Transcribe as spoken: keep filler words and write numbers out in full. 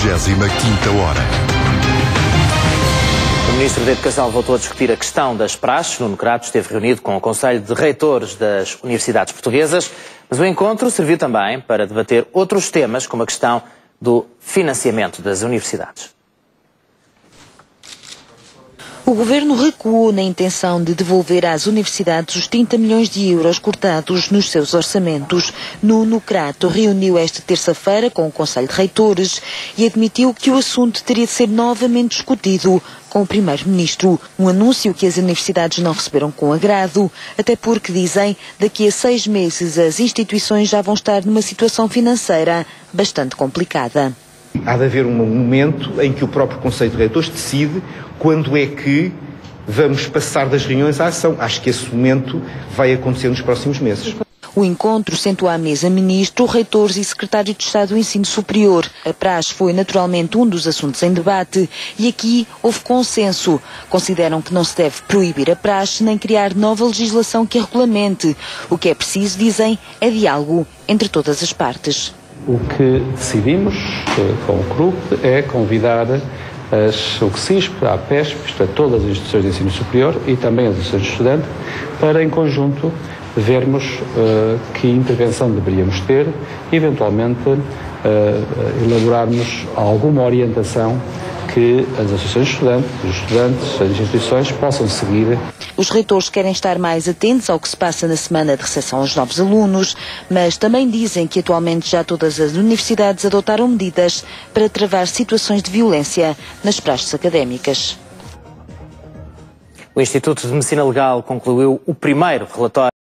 trigésima quinta hora. O Ministro da Educação voltou a discutir a questão das praxes. Nuno Crato esteve reunido com o Conselho de Reitores das Universidades Portuguesas, mas o encontro serviu também para debater outros temas, como a questão do financiamento das universidades. O Governo recuou na intenção de devolver às universidades os trinta milhões de euros cortados nos seus orçamentos. Nuno Crato reuniu esta terça-feira com o Conselho de Reitores e admitiu que o assunto teria de ser novamente discutido com o Primeiro-Ministro. Um anúncio que as universidades não receberam com agrado, até porque, dizem, daqui a seis meses as instituições já vão estar numa situação financeira bastante complicada. Há de haver um momento em que o próprio Conselho de Reitores decide quando é que vamos passar das reuniões à ação. Acho que esse momento vai acontecer nos próximos meses. O encontro sentou à mesa ministro, reitores e secretário de Estado do Ensino Superior. A praxe foi naturalmente um dos assuntos em debate e aqui houve consenso. Consideram que não se deve proibir a praxe nem criar nova legislação que a regulamente. O que é preciso, dizem, é diálogo entre todas as partes. O que decidimos com o C R U P é convidar as, o C S I S P, a APESP, isto é, todas as instituições de ensino superior e também as instituições de estudante, para em conjunto vermos uh, que intervenção deveríamos ter e eventualmente uh, elaborarmos alguma orientação que as associações de estudantes, os estudantes, as instituições possam seguir. Os reitores querem estar mais atentos ao que se passa na semana de recepção aos novos alunos, mas também dizem que atualmente já todas as universidades adotaram medidas para travar situações de violência nas praxes académicas. O Instituto de Medicina Legal concluiu o primeiro relatório